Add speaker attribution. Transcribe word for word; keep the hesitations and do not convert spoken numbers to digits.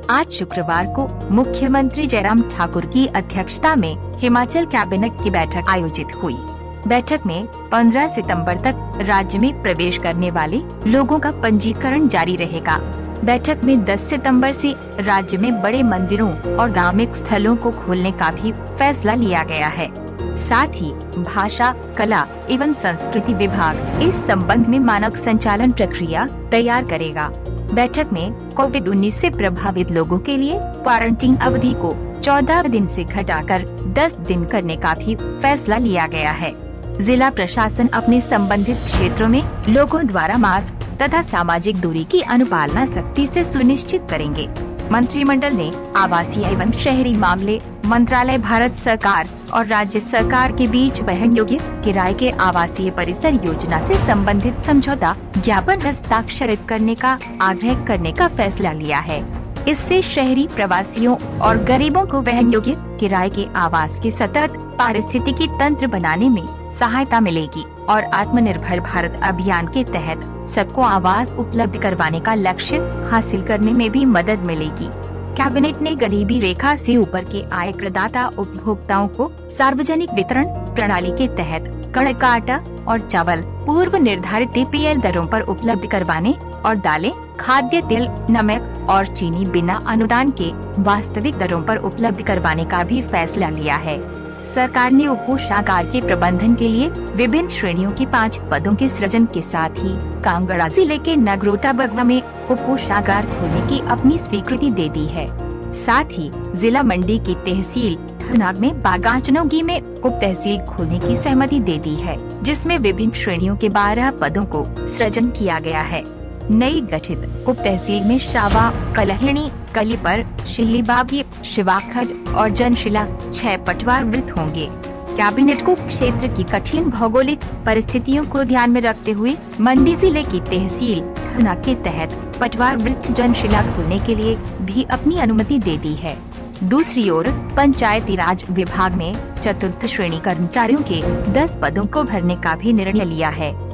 Speaker 1: आज शुक्रवार को मुख्यमंत्री जयराम ठाकुर की अध्यक्षता में हिमाचल कैबिनेट की बैठक आयोजित हुई। बैठक में पंद्रह सितंबर तक राज्य में प्रवेश करने वाले लोगों का पंजीकरण जारी रहेगा। बैठक में दस सितंबर से राज्य में बड़े मंदिरों और धार्मिक स्थलों को खोलने का भी फैसला लिया गया है। साथ ही भाषा, कला एवं संस्कृति विभाग इस संबंध में मानक संचालन प्रक्रिया तैयार करेगा। बैठक में कोविड उन्नीस से प्रभावित लोगों के लिए क्वारंटीन अवधि को चौदह दिन से घटाकर दस दिन करने का भी फैसला लिया गया है। जिला प्रशासन अपने संबंधित क्षेत्रों में लोगों द्वारा मास्क तथा सामाजिक दूरी की अनुपालना सख्ती से सुनिश्चित करेंगे। मंत्रिमंडल ने आवासीय एवं शहरी मामले मंत्रालय, भारत सरकार और राज्य सरकार के बीच वहन योग्य किराए के आवासीय परिसर योजना से संबंधित समझौता ज्ञापन हस्ताक्षरित करने का आग्रह करने का फैसला लिया है। इससे शहरी प्रवासियों और गरीबों को वहन योग्य किराए के आवास के सतत पारिस्थितिकी तंत्र बनाने में सहायता मिलेगी और आत्मनिर्भर भारत अभियान के तहत सबको आवास उपलब्ध करवाने का लक्ष्य हासिल करने में भी मदद मिलेगी। कैबिनेट ने गरीबी रेखा से ऊपर के आय प्रदाता उपभोक्ताओं को सार्वजनिक वितरण प्रणाली के तहत कणक का आटा और चावल पूर्व निर्धारित ए पी एल दरों पर उपलब्ध करवाने और दालें, खाद्य तेल, नमक और चीनी बिना अनुदान के वास्तविक दरों पर उपलब्ध करवाने का भी फैसला लिया है। सरकार ने उपोषागार के प्रबंधन के लिए विभिन्न श्रेणियों के पाँच पदों के सृजन के साथ ही कांगड़ा जिले के नगरोटा बगवा में उपोषागार खोलने की अपनी स्वीकृति दे दी है। साथ ही जिला मंडी की तहसील थनाग में बागाचनोगी में उप तहसील खोलने की सहमति दे दी है, जिसमें विभिन्न श्रेणियों के बारह पदों को सृजन किया गया है। नई गठित उप तहसील में शावा, कलहणी, कलीपर, शिलीबागी, शिवाखड और जनशिला छह पटवार वृत्त होंगे। कैबिनेट को क्षेत्र की कठिन भौगोलिक परिस्थितियों को ध्यान में रखते हुए मंडी जिले की तहसील थना के तहत पटवार वृत्त जनशिला खोलने के लिए भी अपनी अनुमति दे दी है। दूसरी ओर पंचायती राज विभाग में चतुर्थ श्रेणी कर्मचारियों के दस पदों को भरने का भी निर्णय लिया है।